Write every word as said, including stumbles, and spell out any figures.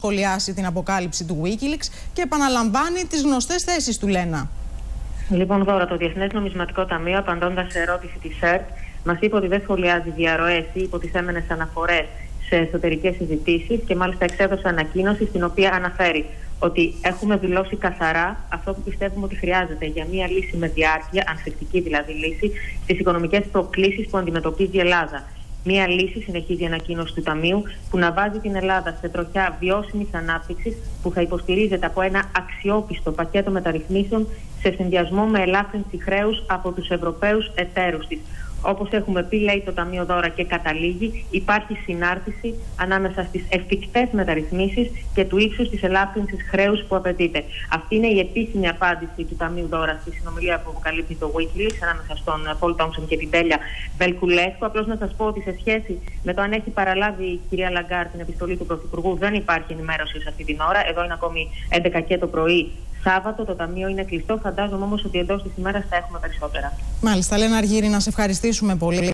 σχολιάσει την αποκάλυψη του Wikileaks και επαναλαμβάνει τις γνωστές θέσεις του, Λένα. Λοιπόν, Δώρα, το Διεθνές Νομισματικό Ταμείο, απαντώντας σε ερώτηση της ΕΡΤ, μας είπε ότι δεν σχολιάζει διαρροές ή υποτιθέμενες αναφορές σε εσωτερικές συζητήσεις και μάλιστα εξέδωσε ανακοίνωση στην οποία αναφέρει ότι έχουμε δηλώσει καθαρά αυτό που πιστεύουμε ότι χρειάζεται για μια λύση με διάρκεια, ανθεκτική δηλαδή λύση, στις οικονομικές προκλήσεις που αντιμετωπίζει η Ελλάδα. Μια λύση, συνεχίζει η ανακοίνωση του Ταμείου, που να βάζει την Ελλάδα σε τροχιά βιώσιμης ανάπτυξης, που θα υποστηρίζεται από ένα αξιόπιστο πακέτο μεταρρυθμίσεων σε συνδυασμό με ελάφρυνση χρέους από τους Ευρωπαίους εταίρους της. Όπως έχουμε πει, λέει το Ταμείο Δώρα και καταλήγει, υπάρχει συνάρτηση ανάμεσα στις εφικτές μεταρρυθμίσεις και του ύψους της ελάφρυνσης χρέους που απαιτείται. Αυτή είναι η επίσημη απάντηση του Ταμείου Δώρα στη συνομιλία που αποκαλύπτει το Wikileaks ανάμεσα στον Πολ Τόμψον και την Τέλεια Βελκουλέσκου. Απλώς να σας πω ότι σε σχέση με το αν έχει παραλάβει η κυρία Λαγκάρ την επιστολή του Πρωθυπουργού, δεν υπάρχει ενημέρωση σε αυτή την ώρα. Εδώ είναι ακόμη έντεκα και το πρωί. Σάββατο, το Ταμείο είναι κλειστό. Φαντάζομαι όμως ότι εντός της ημέρας θα έχουμε περισσότερα. Μάλιστα, Λένα Αργύρη, να σε ευχαριστήσουμε πολύ.